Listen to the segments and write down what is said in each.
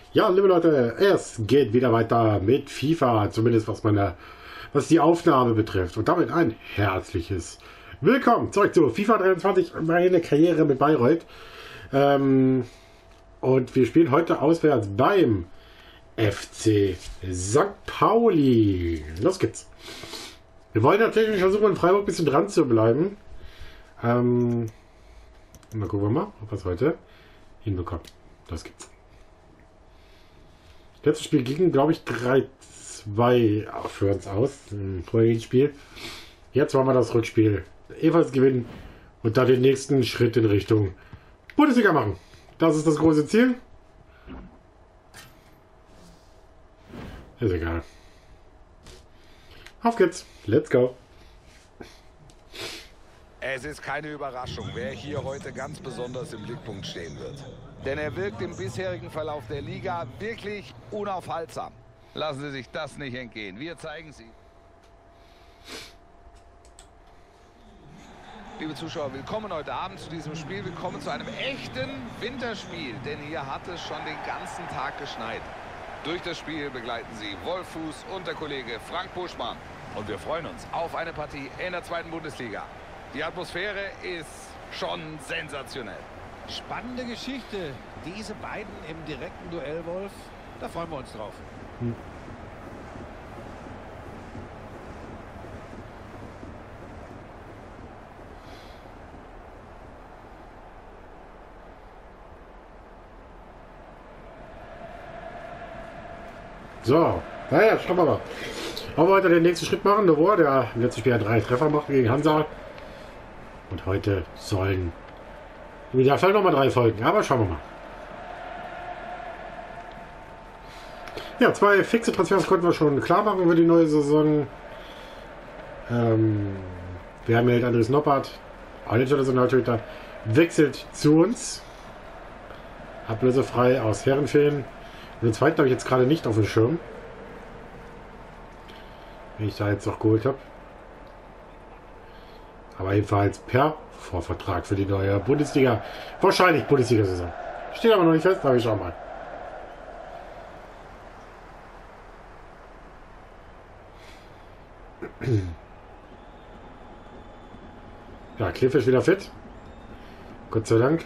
Ja, liebe Leute, es geht wieder weiter mit FIFA, zumindest was die Aufnahme betrifft. Und damit ein herzliches Willkommen zurück zu FIFA 23, meine Karriere mit Bayreuth. Und wir spielen heute auswärts beim FC St. Pauli. Los geht's. Wir wollen natürlich versuchen, in Freiburg ein bisschen dran zu bleiben. Mal gucken wir mal, ob wir es heute hinbekommen. Los geht's. Das letzte Spiel ging, glaube ich, 3-2 für uns aus. Im vorigen Spiel. Jetzt wollen wir das Rückspiel ebenfalls gewinnen und dann den nächsten Schritt in Richtung Bundesliga machen. Das ist das große Ziel. Ist egal. Auf geht's. Let's go. Es ist keine Überraschung, wer hier heute ganz besonders im Blickpunkt stehen wird. Denn er wirkt im bisherigen Verlauf der Liga wirklich unaufhaltsam. Lassen Sie sich das nicht entgehen. Wir zeigen Sie. Liebe Zuschauer, willkommen heute Abend zu diesem Spiel. Willkommen zu einem echten Winterspiel. Denn hier hat es schon den ganzen Tag geschneit. Durch das Spiel begleiten Sie Wolf Fuß und der Kollege Frank Buschmann. Und wir freuen uns auf eine Partie in der 2. Bundesliga. Die Atmosphäre ist schon sensationell. Spannende Geschichte. Diese beiden im direkten Duell, Wolf. Da freuen wir uns drauf. So, naja, schauen wir mal. Wollen wir heute den nächsten Schritt machen? Der im letzten Spiel 3 Treffer macht gegen Hansa. Und heute sollen wieder vielleicht nochmal 3 folgen, aber schauen wir mal. Ja, 2 fixe Transfers konnten wir schon klar machen über die neue Saison. Wir haben ja Andres Noppert, Nationaltorhüter, wechselt zu uns. Ablösefrei aus Herrenfehlen. Und den zweiten habe ich jetzt gerade nicht auf dem Schirm. Wenn ich da jetzt noch geholt habe. Aber jedenfalls per Vorvertrag für die neue Bundesliga. Wahrscheinlich Bundesliga-Saison. Steht aber noch nicht fest, aber ich schau mal. Ja, Kleefisch wieder fit. Gott sei Dank.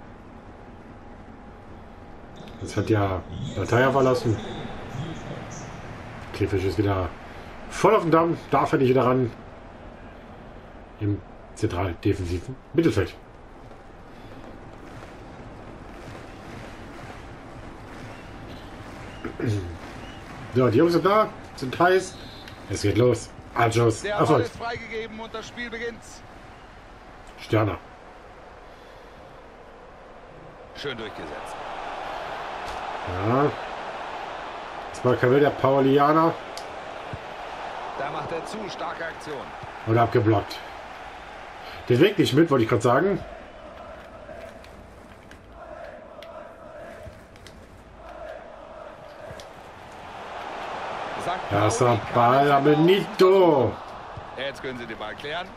Das hat ja Lataya verlassen. Kleefisch ist wieder voll auf dem Damm. Darf er nicht wieder ran. Im zentral defensiven Mittelfeld. So, die Jungs sind da, sind heiß. Es geht los. Anschluss. Der Ball ist freigegeben und das Spiel beginnt. Sterner. Schön durchgesetzt. Ja. Das war Kamel, der Paulianer. Da macht er zu, starke Aktion. Und abgeblockt. Den Weg nicht mit, wollte ich gerade sagen. Das war Ball, aber Benito. Jetzt können Sie den Ball klären.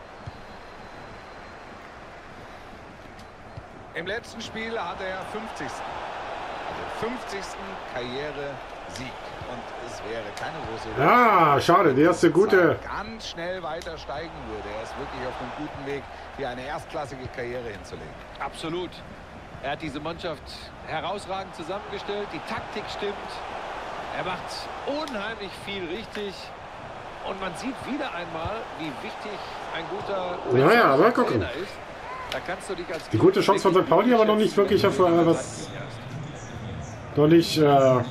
Im letzten Spiel hatte er 50. Also 50. Karriere-Sieg. Und es wäre keine große Ja, schade, die erste gute. Ganz schnell weiter steigen würde. Er ist wirklich auf einem guten Weg, hier eine erstklassige Karriere hinzulegen. Absolut. Er hat diese Mannschaft herausragend zusammengestellt. Die Taktik stimmt. Er macht unheimlich viel richtig. Und man sieht wieder einmal, wie wichtig ein guter aber gucken. Trainer ist. Da kannst du dich als Die gute Chance von St. Pauli, aber noch nicht wirklich was. Noch nicht. Noch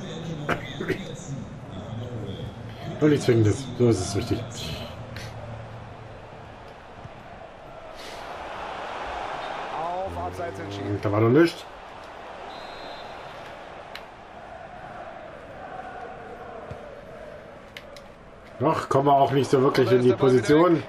nichts Zwingendes. So ist es richtig. Auf Abseits entschieden. Da war noch nichts. Noch kommen wir auch nicht so wirklich in die Position.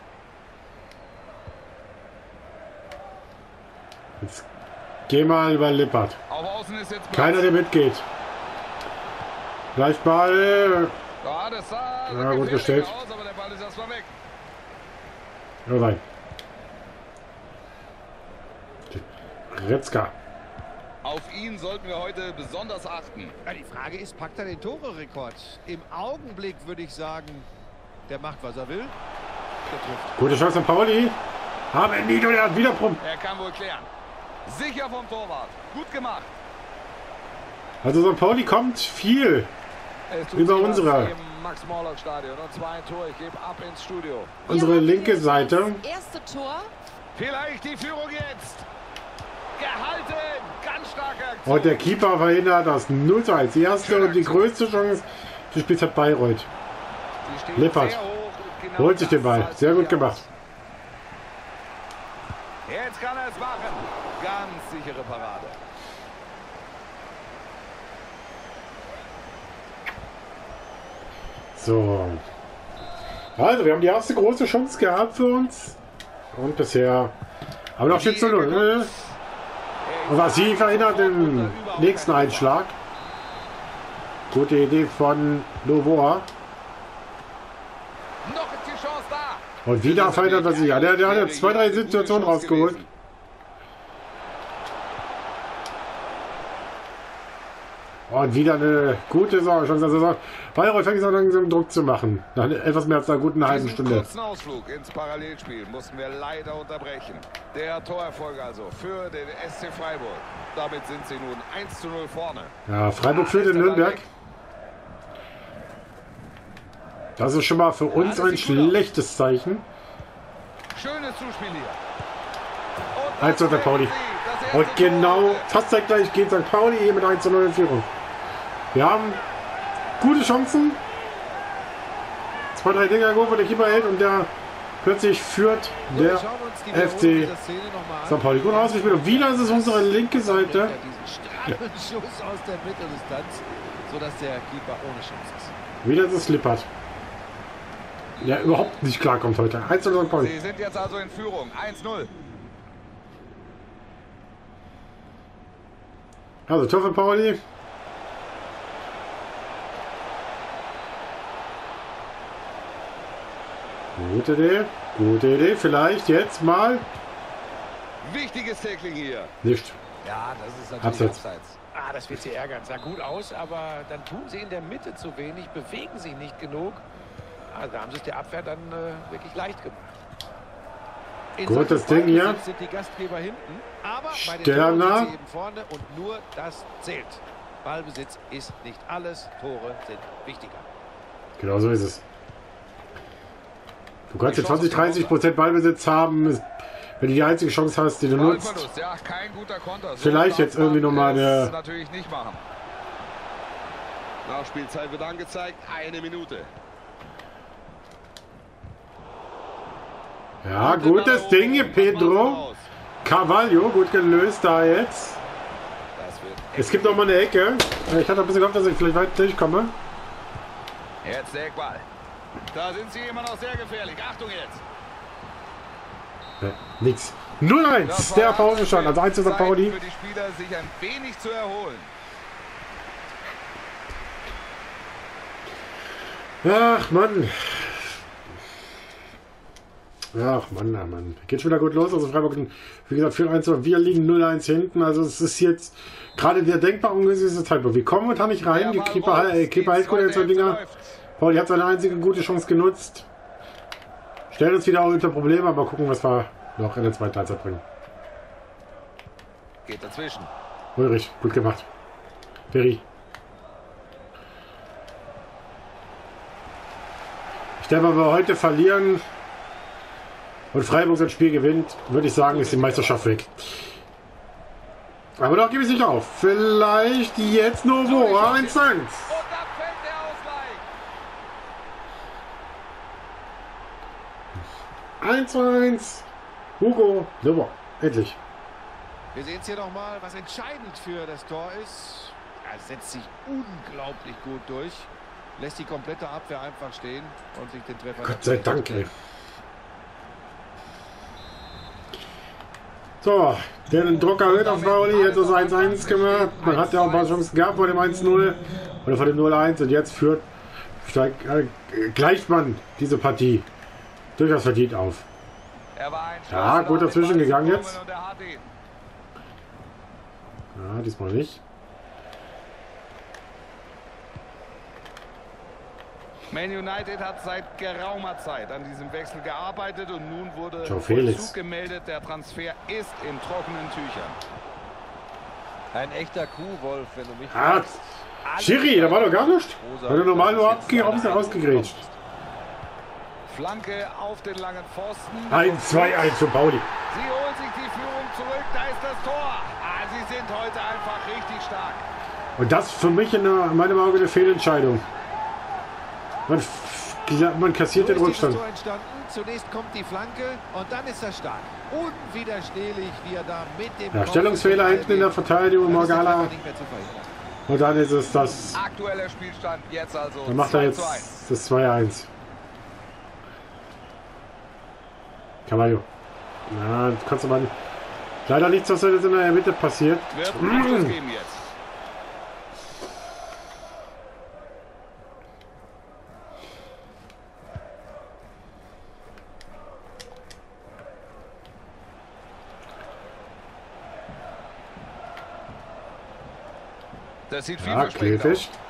Jetzt geh mal über Lippert. Auf Außen ist jetzt Keiner, der mitgeht. Gleich Ball. Ja, das sah Ja, gut gestellt. aus, aber der Ball ist erstmal weg. Oh nein. Retzka. Auf ihn sollten wir heute besonders achten. Ja, die Frage ist, packt er den Tore-Rekord? Im Augenblick würde ich sagen, der macht, was er will. Der trifft. Gute Chance von Pauli. Aber Nido, der hat wieder Pump. Er kann wohl klären. Sicher vom Torwart. Gut gemacht. Also St. Pauli kommt viel über unsere Max-Morlock-Stadion und zwar ein Tor. Ich gebe ab ins Studio. unsere linke Seite. Erste Tor. Vielleicht die Führung jetzt. Gehalten. Ganz starke Aktion. Und der Keeper verhindert das 0:1. Die erste und die größte Chance des Spiels hat Bayreuth. Sie stehen Lippert sehr hoch und genau holt sich den Ball. das Sehr gut aus. gemacht. Jetzt kann er es machen. Ganz sichere Parade. So. Also, wir haben die erste große Chance gehabt für uns. Und bisher. Aber noch steht 0. Ne? Und was sie verhindert den nächsten Einschlag. Gute Idee von Novoa. Noch ist die Chance da. Und wieder verhindert er sie. Ja, der hat jetzt 2, 3 Situationen rausgeholt. Und wieder eine gute Chance. Also Bayreuth fängt an, langsam Druck zu machen. Nach etwas mehr als einer guten halben Diesen Stunde. kurzen Ausflug ins Parallelspiel mussten wir leider unterbrechen. Der Torerfolg also für den SC Freiburg. Damit sind sie nun 1:0 vorne. Ja, Freiburg führt in Nürnberg. Das ist schon mal für uns ein schlechtes Zeichen. Schönes Zuspiel hier. 1 St. Pauli. Und genau fast zeitgleich geht St. Pauli hier mit 1:0 in Führung. Wir haben gute Chancen. 2, 3 Dinger geholt, wo der Keeper hält und der plötzlich führt der FC St. Pauli. Gut ausgespielt. Und wieder ist es unsere linke Seite. Diesen Schuss aus der Mitteldistanz, sodass der Keeper ohne Chance ist. Wieder ist es Lippert. Der überhaupt nicht klarkommt heute. 1:0 St. Pauli. Sie sind jetzt also in Führung. 1:0. Also Tor für Pauli. Gute Idee. Gute Idee. Vielleicht jetzt mal. Wichtiges Tackling hier. Nicht. Ja, das ist natürlich Abseits. Abseits. Ah, das wird sie ärgern. Sah gut aus, aber dann tun sie in der Mitte zu wenig, bewegen sie nicht genug. Also da haben sie es der Abwehr dann wirklich leicht gemacht. In Gutes solchen Ding hier. Ballbesitz sind die Gastgeber hinten, aber bei den Sterner. Toren sind sie eben vorne und nur das zählt. Ballbesitz ist nicht alles, Tore sind wichtiger. Genau so ist es. Du kannst jetzt 20-30% Ballbesitz haben, wenn du die einzige Chance hast, die du nutzt. Ballverlust, ja, kein guter Konter. So Vielleicht darf jetzt irgendwie man noch mal es eine- natürlich nicht machen. Nachspielzeit wird angezeigt, 1 Minute. Ja, gutes Ding hier, Pedro. Carvalho, gut gelöst da jetzt. Das wird Es gibt noch mal eine Ecke. Ich hatte ein bisschen gehofft, dass ich vielleicht weit durchkomme. jetzt der Eckball. Da sind sie immer noch sehr gefährlich. Achtung jetzt. Nix. 0:1, der Pausenstand. Also 1 zu St. Pauli. Für die Spieler, sich ein wenig zu erholen. Ach Mann. Ach Mann, ach Mann. Geht schon wieder gut los. Also Freiburg, wie gesagt, 4:1 und wir liegen 0:1 hinten. Also es ist jetzt gerade der denkbar ungünstigste Zeitpunkt. Wir kommen momentan nicht rein. Die Keeper hält gut jetzt so Dinger. Pauli hat seine einzige gute Chance genutzt. Stellen uns wieder unter Probleme, aber gucken, was wir noch in der zweiten Halbzeit bringen. Geht dazwischen. Ulrich, gut gemacht. Ferry. Ich denke, wenn wir heute verlieren und Freiburg das Spiel gewinnt, würde ich sagen, ist die Meisterschaft weg. Aber doch gebe ich nicht auf. Vielleicht jetzt Novo. 1:1. Und da fällt der Ausgleich. 1:1. Hugo Novo. Endlich. Wir sehen es hier nochmal, was entscheidend für das Tor ist. Er setzt sich unglaublich gut durch. Lässt die komplette Abwehr einfach stehen und sich den Treffer... Gott sei Dank, ey. So, der Druck erhöht auf Pauli, jetzt ist 1:1 gemacht. Man hat ja auch ein paar Chancen gehabt vor dem 1:0 oder vor dem 0:1 und jetzt gleicht man diese Partie durchaus verdient auf. Er war ein Ja, gut dazwischen gegangen jetzt. Und er hat ihn. Ja, diesmal nicht. Man United hat seit geraumer Zeit an diesem Wechsel gearbeitet und nun wurde Felix gemeldet, der Transfer ist in trockenen Tüchern. Ein echter Kuhwolf, wenn du mich Ah, Schiri, da war doch gar nichts. Weil du normal nur ausgegrätscht. Flanke auf den langen Pfosten. 1-2-1 für Pauli. Sie holen sich die Führung zurück, da ist das Tor. Ah, sie sind heute einfach richtig stark. Und das für mich in meinem Auge eine Fehlentscheidung. Man kassiert den Rückstand. Tor entstanden. Zunächst kommt die Flanke und dann ist er stark. Unwiderstehlich, wie er da mit dem Ja, Stellungsfehler hinten in der Verteidigung, Morgala. Und dann ist es das. Aktueller Spielstand jetzt also. Dann macht er jetzt das 2-1. Cavallo. Ja, das kannst du mal. Leider nichts, was jetzt in der Mitte passiert. Wird Anschluss geben jetzt. Das sieht Ja, vielversprechend kritisch. aus.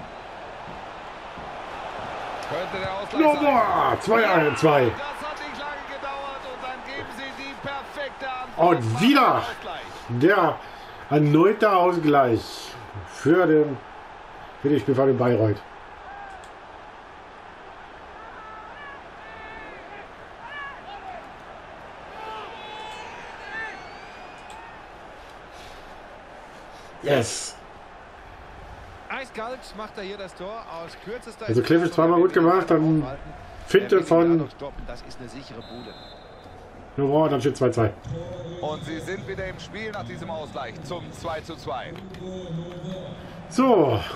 Könnte der Ausgleich sein. 2-1-2. Das hat nicht lange gedauert und dann geben sie die perfekte Antwort. Und wieder der erneute Ausgleich für die Spielfahrt in Bayreuth. Yes. Eiskalt macht er hier das Tor aus kürzester. Also Cliff ist zweimal gut gemacht, dann Finte von Das ist eine sichere Bude. Noir, dann steht 2-2. Und sie sind wieder im Spiel nach diesem Ausgleich zum 2:2. So.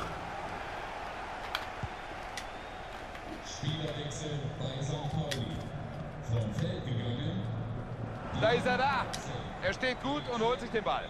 Da ist er da. Er steht gut und holt sich den Ball.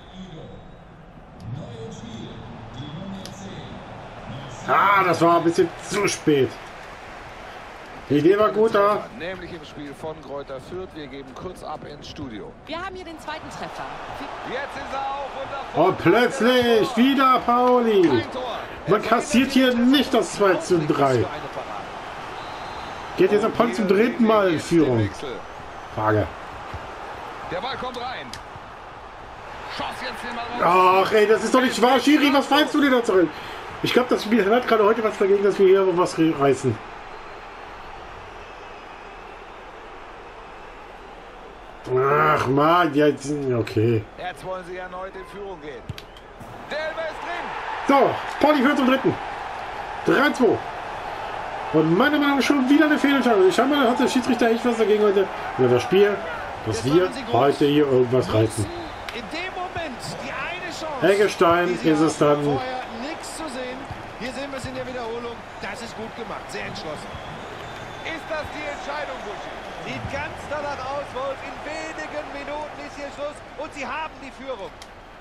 Ah, das war ein bisschen zu spät. Die Idee war gut da. Nämlich im Spiel von Greuther Fürth. Wir geben kurz ab ins Studio. Wir haben hier den zweiten Treffer. Jetzt ist er auf Und plötzlich wieder Pauli. Kein Tor. Man kassiert hier nicht das 2:3. Geht jetzt ab zum dritten Mal in Führung. Frage. Der Ball kommt rein. Schoss jetzt den Ball raus. Ach ey, das ist doch nicht wahr. Schiri, was pfeifst du dir da zurück? Ich glaube, das Spiel hat gerade heute was dagegen, dass wir hier was reißen. Ach man, jetzt. Okay. Jetzt wollen sie erneut in Führung gehen. Der Elfer ist drin. So, Pauli führt zum dritten. 3-2. Und meiner Meinung nach schon wieder eine Fehlentscheidung. Ich habe mal, hat der Schiedsrichter echt was dagegen heute. Über das Spiel, dass wir heute hier irgendwas reißen. In dem Moment die eine Chance. Eggestein ist es dann. Vorher nichts zu sehen. Hier sehen wir es in der Wiederholung. Das ist gut gemacht, sehr entschlossen. Ist das die Entscheidung, Buschi? Sieht ganz danach aus, Wolf. In wenigen Minuten ist hier Schluss und sie haben die Führung.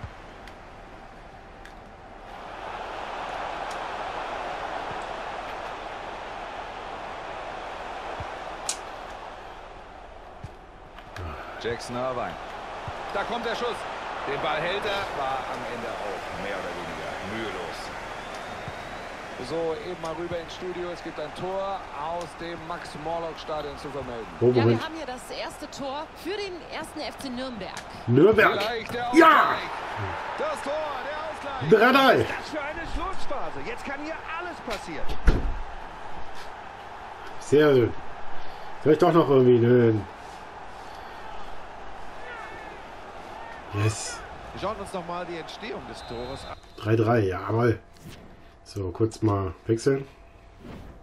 Jackson Irvine. Da kommt der Schuss. Den Ball hält er, war am Ende auch mehr oder weniger mühelos. So, eben mal rüber ins Studio. Es gibt ein Tor aus dem Max-Morlock-Stadion zu vermelden. Oh, Ja, wir Moment. haben hier das erste Tor für den ersten FC Nürnberg. Nürnberg. Vielleicht der Ja! Ausgleich. Das Tor, der Ausgleich. 3-3. Das für eine Schlussphase. Jetzt kann hier alles passieren. Sehr schön. Vielleicht doch noch irgendwie. Nö. Yes. Wir schauen uns noch mal die Entstehung des Tores an. 3-3, jawohl. So, kurz mal wechseln.